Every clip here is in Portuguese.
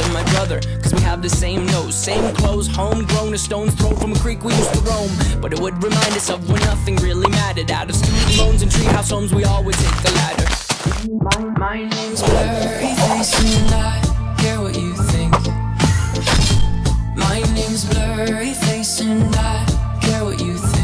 and my brother, cause we have the same nose, same clothes, homegrown, a stone's throw from a creek we used to roam. But it would remind us of when nothing really mattered. Out of student loans and treehouse homes, we all would take the ladder. My name's Blurry Face and I care what you think. My name's Blurry Face and I care what you think.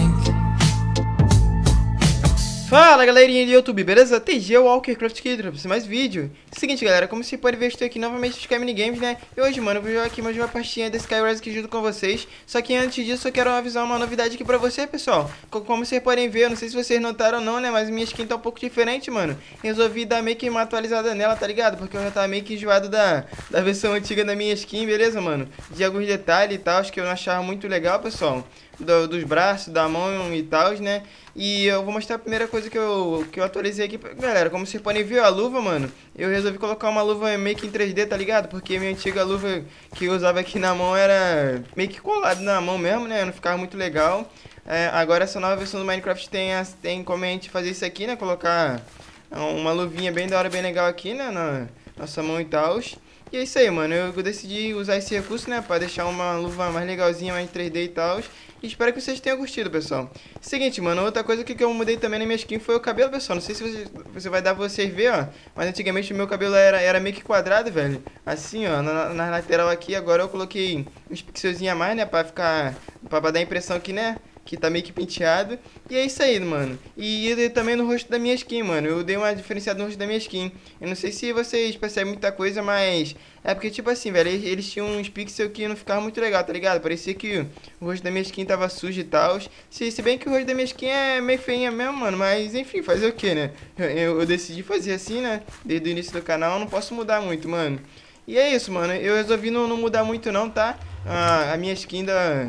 Fala galerinha do YouTube, beleza? TG Walkercraft aqui, trouxe mais vídeo. Seguinte galera, como você pode ver, estou aqui novamente no Sky Minigames, né? E hoje, mano, eu vou jogar aqui mais uma partinha da Skywars aqui junto com vocês. Só que antes disso, eu quero avisar uma novidade aqui pra você, pessoal. Como vocês podem ver, eu não sei se vocês notaram ou não, né? Mas minha skin tá um pouco diferente, mano. Resolvi dar meio que uma atualizada nela, tá ligado? Porque eu já tava meio que enjoado da versão antiga da minha skin, beleza, mano? De alguns detalhes e tal, que eu não achava muito legal, pessoal. Dos braços, da mão e tal, né? E eu vou mostrar a primeira coisa que eu atualizei aqui, galera. Como vocês podem ver, a luva, mano, eu resolvi colocar uma luva meio que em 3D, tá ligado? Porque minha antiga luva que eu usava aqui na mão era meio que colada na mão mesmo, né? Não ficava muito legal. Agora essa nova versão do Minecraft tem como a gente fazer isso aqui, né? Colocar uma luvinha bem da hora, bem legal aqui, né? Na nossa mão e tal. E é isso aí, mano, eu decidi usar esse recurso, né, pra deixar uma luva mais legalzinha, mais 3D e tal. E espero que vocês tenham curtido, pessoal. Seguinte, mano, outra coisa que eu mudei também na minha skin foi o cabelo, pessoal. Não sei se você vai dar pra vocês ver, ó. Mas antigamente o meu cabelo era meio que quadrado, velho. Assim, ó, na lateral aqui. Agora eu coloquei uns pixelzinhos a mais, né, pra dar a impressão que, né, que tá meio que penteado. E é isso aí, mano. E também no rosto da minha skin, mano. Eu dei uma diferenciada no rosto da minha skin. Eu não sei se vocês percebem muita coisa, mas é porque, tipo assim, velho, eles tinham uns pixels que não ficavam muito legal, tá ligado? Parecia que o rosto da minha skin tava sujo e tal. Se bem que o rosto da minha skin é meio feinha mesmo, mano. Mas, enfim, fazer o que, né? Eu decidi fazer assim, né? Desde o início do canal, não posso mudar muito, mano. E é isso, mano. Eu resolvi não mudar muito não, tá? A minha skin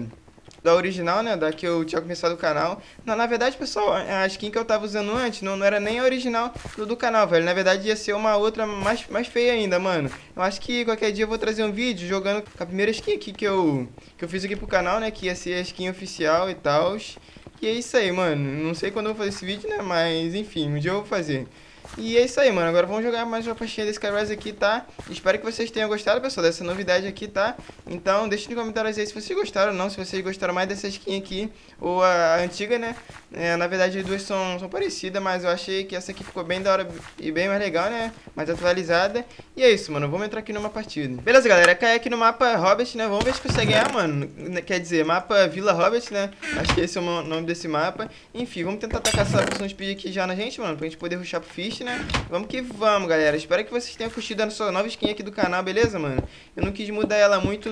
da original, né, da que eu tinha começado o canal. Na verdade, pessoal, a skin que eu tava usando antes não era nem a original do canal, velho. Na verdade, ia ser uma outra mais feia ainda, mano. Eu acho que qualquer dia eu vou trazer um vídeo jogando com a primeira skin aqui que eu fiz aqui pro canal, né, que ia ser a skin oficial e tal. E é isso aí, mano. Não sei quando eu vou fazer esse vídeo, né, mas enfim, um dia eu vou fazer. E é isso aí, mano. Agora vamos jogar mais uma pastinha da Skywars aqui, tá? Espero que vocês tenham gostado, pessoal, dessa novidade aqui, tá? Então, deixa nos comentários aí se vocês gostaram ou não. Se vocês gostaram mais dessa skin aqui ou a antiga, né? Na verdade, as duas são parecidas, mas eu achei que essa aqui ficou bem da hora e bem mais legal, né? Mais atualizada. E é isso, mano. Vamos entrar aqui numa partida. Beleza, galera. Cai aqui no mapa Hobbit, né? Vamos ver se consegue ganhar, mano. Quer dizer, mapa Vila Hobbit, né? Acho que esse é o nome desse mapa. Enfim, vamos tentar atacar essa poção speed aqui já na gente, mano. Pra gente poder rushar pro Fist, né? Vamos que vamos, galera. Espero que vocês tenham curtido a nossa nova skin aqui do canal, beleza, mano? Eu não quis mudar ela muito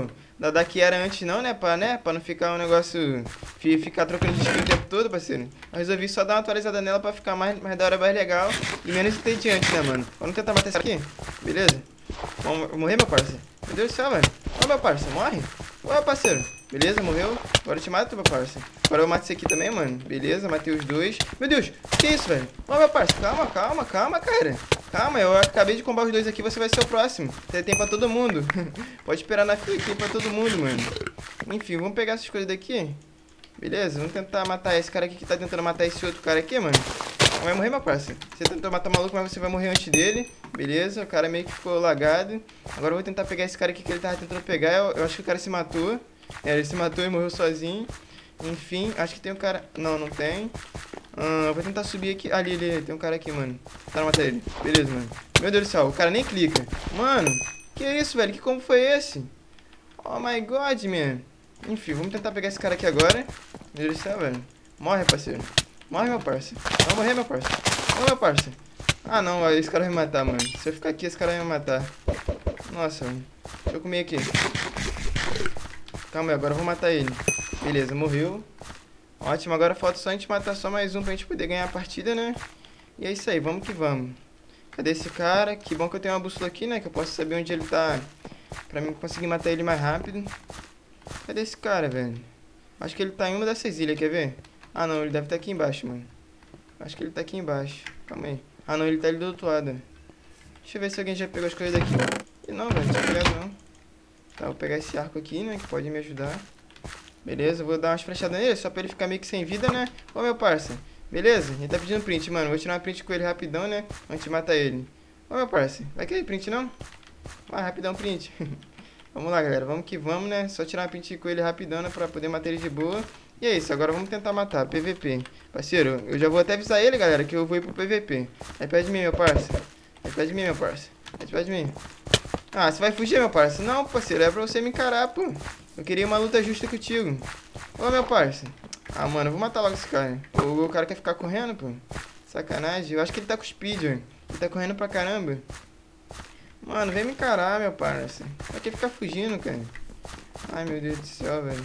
da que era antes, não, né? Pra não ficar um negócio... Ficar trocando de skin o tempo todo, parceiro. Eu resolvi só dar uma atualizada nela pra ficar mais da hora, mais legal e menos entediante, né, mano? Vamos tentar matar esse aqui? Beleza? Vamos morrer, meu parceiro? Meu Deus do céu, velho. Ô, meu parceiro, morre. Ô, parceiro. Beleza, morreu. Agora eu te mato, meu parceiro. Agora eu mato esse aqui também, mano. Beleza, matei os dois. Meu Deus, que isso, velho? Ô, meu parceiro, calma, cara. Calma, eu acabei de combar os dois aqui, você vai ser o próximo. Tem pra todo mundo. Pode esperar na fila aqui pra todo mundo, mano. Enfim, vamos pegar essas coisas daqui. Beleza, vamos tentar matar esse cara aqui que tá tentando matar esse outro cara aqui, mano. Não vai morrer, meu parceiro. Você tentou matar o maluco, mas você vai morrer antes dele. Beleza, o cara meio que ficou lagado. Agora eu vou tentar pegar esse cara aqui que ele tava tentando pegar. Eu acho que o cara se matou. Ele se matou e morreu sozinho. Enfim, acho que tem um cara... Não tem. Eu vou tentar subir aqui. Ali, tem um cara aqui, mano. Tá, matar ele. Beleza, mano. Meu Deus do céu, o cara nem clica. Mano, que isso, velho? Que combo foi esse? Oh my god, man. Enfim, vamos tentar pegar esse cara aqui agora. Meu Deus do céu, velho. Morre, parceiro. Morre, meu parceiro. Vai morrer, meu parceiro. Não, meu parceiro. Ah, não, esse cara vai me matar, mano. Se eu ficar aqui, esse cara vai me matar. Nossa, mano. Deixa eu comer aqui. Calma aí, agora eu vou matar ele. Beleza, morreu. Ótimo, agora falta só a gente matar só mais um pra gente poder ganhar a partida, né? E é isso aí, vamos que vamos. Cadê esse cara? Que bom que eu tenho uma bússola aqui, né? Que eu posso saber onde ele tá pra mim conseguir matar ele mais rápido. Cadê esse cara, velho? Acho que ele tá em uma dessas ilhas, quer ver? Ah, não, ele deve estar aqui embaixo, mano. Acho que ele tá aqui embaixo. Calma aí. Ah, não, ele tá ali do outro lado. Deixa eu ver se alguém já pegou as coisas daqui. E não, velho, não tinha pegado não. Tá, vou pegar esse arco aqui, né, que pode me ajudar. Beleza, vou dar umas flechadas nele, só pra ele ficar meio que sem vida, né? Ô, meu parça. Beleza? Ele tá pedindo print, mano. Vou tirar uma print com ele rapidão, né? Antes de matar ele. Ô, meu parça. Vai querer print, não? Vai, rapidão, print. Vamos lá, galera. Vamos que vamos, né? Só tirar uma print com ele rapidão, né? Pra poder matar ele de boa. E é isso. Agora vamos tentar matar. PVP. Parceiro, eu já vou até avisar ele, galera, que eu vou ir pro PVP. Aí perto de mim, meu parça. Aí perto de mim, meu parça. Aí perto de mim. Ah, você vai fugir, meu parça? Não, parceiro. É pra você me encarar, pô. Eu queria uma luta justa contigo. Ô, meu parça. Ah, mano, eu vou matar logo esse cara. O cara quer ficar correndo, pô. Sacanagem. Eu acho que ele tá com speed, velho. Ele tá correndo pra caramba. Mano, vem me encarar, meu parça. Pra que ficar fugindo, cara? Ai, meu Deus do céu, velho.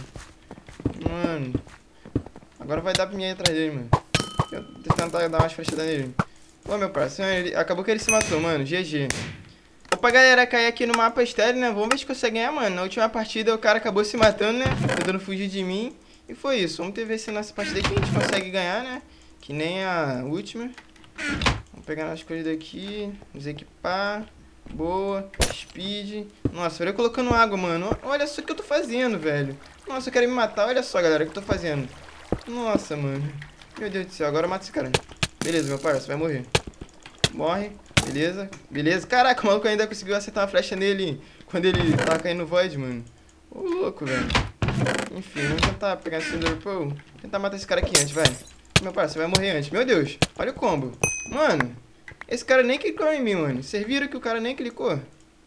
Mano. Agora vai dar pra mim ir atrás dele, mano. Eu vou tentar dar umas flechadas nele. Ô, meu parceiro, acabou que ele se matou, mano. GG. Opa, galera, cair aqui no mapa estéreo, né? Vamos ver se consegue ganhar, mano. Na última partida o cara acabou se matando, né? Tentando fugir de mim. E foi isso. Vamos ver se nessa partida aqui a gente consegue ganhar, né? Que nem a última. Vamos pegar as coisas daqui. Nos equipar. Boa. Speed. Nossa, olha eu colocando água, mano. Olha só o que eu tô fazendo, velho. Nossa, eu quero me matar. Olha só, galera, o que eu tô fazendo. Nossa, mano. Meu Deus do céu. Agora eu mato esse cara. Beleza, meu parceiro. Vai morrer. Morre. Beleza. Beleza. Caraca, o maluco ainda conseguiu acertar uma flecha nele quando ele tava caindo no void, mano. Ô, louco, velho. Enfim, vamos tentar pegar esse Ender Pearl. Tentar matar esse cara aqui antes, vai. Meu parceiro, vai morrer antes. Meu Deus. Olha o combo. Mano. Esse cara nem clicou em mim, mano. Vocês viram que o cara nem clicou?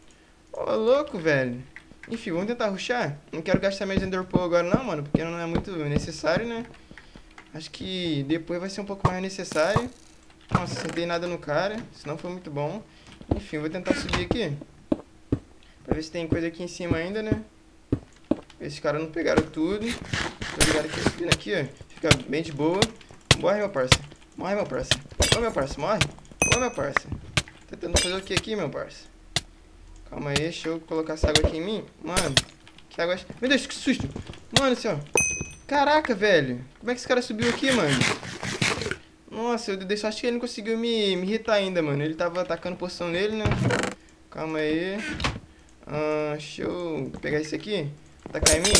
Ô, louco, velho. Enfim, vamos tentar rushar. Não quero gastar mais Ender Pearl agora não, mano. Porque não é muito necessário, né? Acho que depois vai ser um pouco mais necessário. Nossa, acertei nada no cara. Isso não foi muito bom. Enfim, vou tentar subir aqui. Pra ver se tem coisa aqui em cima ainda, né? Esses caras não pegaram tudo. Tô ligado aqui, subindo aqui, ó. Fica bem de boa. Morre, meu parceiro. Morre, meu parceiro. Ô, meu parceiro, morre. Ô, meu parceiro. Tentando fazer o que aqui, meu parceiro? Calma aí, deixa eu colocar essa água aqui em mim. Mano, que água... Meu Deus, que susto. Mano, assim, ó. Caraca, velho. Como é que esse cara subiu aqui, mano? Nossa, acho que ele não conseguiu me irritar ainda, mano. Ele tava atacando poção nele, né? Calma aí. Deixa eu pegar esse aqui. Tacar em mim.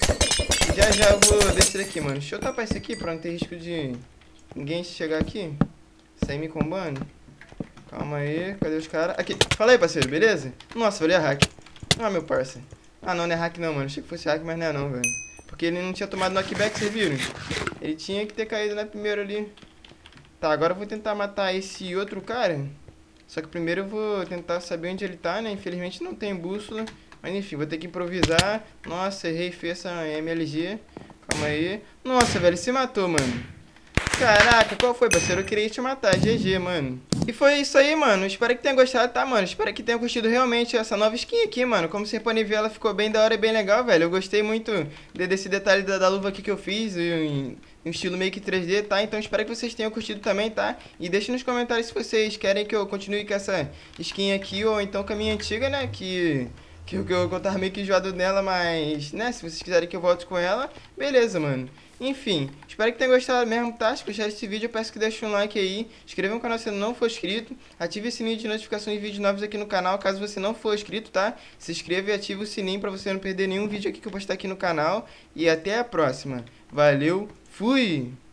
Já eu vou descer aqui, mano. Deixa eu tapar isso aqui pra não ter risco de ninguém chegar aqui. Sair me combando. Calma aí. Cadê os caras? Aqui. Fala aí, parceiro. Beleza? Nossa, valeu, hack. Ah, meu parceiro. Ah, não é hack não, mano. Achei que fosse hack, mas não é não, velho. Porque ele não tinha tomado knockback, vocês viram? Ele tinha que ter caído na primeira ali. Tá, agora eu vou tentar matar esse outro cara. Só que primeiro eu vou tentar saber onde ele tá, né? Infelizmente não tem bússola. Mas enfim, vou ter que improvisar. Nossa, errei feio essa MLG. Calma aí. Nossa, velho, se matou, mano. Caraca, qual foi, parceiro? Eu queria te matar, GG, mano. E foi isso aí, mano. Espero que tenha gostado, tá, mano? Espero que tenha curtido realmente essa nova skin aqui, mano. Como vocês podem ver, ela ficou bem da hora e bem legal, velho. Eu gostei muito desse detalhe da luva aqui que eu fiz, em estilo meio que 3D, tá? Então espero que vocês tenham curtido também, tá? E deixem nos comentários se vocês querem que eu continue com essa skin aqui ou então com a minha antiga, né? Que eu tava meio que enjoado nela, mas, né, se vocês quiserem que eu volte com ela, beleza, mano. Enfim, espero que tenham gostado mesmo, tá? Se gostaram desse vídeo, eu peço que deixem um like aí, inscreva no canal se não for inscrito, ative o sininho de notificações de vídeos novos aqui no canal, caso você não for inscrito, tá? Se inscreva e ative o sininho pra você não perder nenhum vídeo aqui que eu postar aqui no canal, e até a próxima. Valeu, fui!